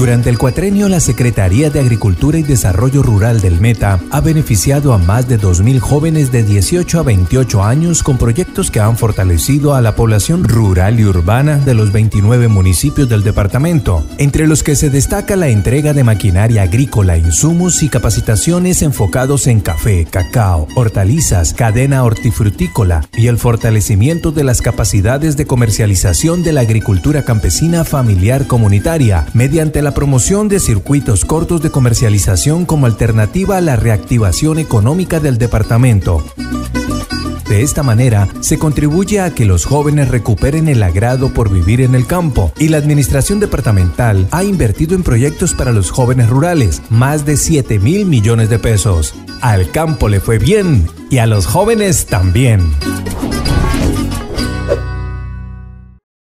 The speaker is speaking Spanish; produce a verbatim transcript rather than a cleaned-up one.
Durante el cuatrenio, la Secretaría de Agricultura y Desarrollo Rural del Meta ha beneficiado a más de dos mil jóvenes de dieciocho a veintiocho años con proyectos que han fortalecido a la población rural y urbana de los veintinueve municipios del departamento, entre los que se destaca la entrega de maquinaria agrícola, insumos y capacitaciones enfocados en café, cacao, hortalizas, cadena hortifrutícola y el fortalecimiento de las capacidades de comercialización de la agricultura campesina familiar comunitaria mediante la promoción de circuitos cortos de comercialización como alternativa a la reactivación económica del departamento. De esta manera, se contribuye a que los jóvenes recuperen el agrado por vivir en el campo y la administración departamental ha invertido en proyectos para los jóvenes rurales, más de siete mil millones de pesos. Al campo le fue bien y a los jóvenes también.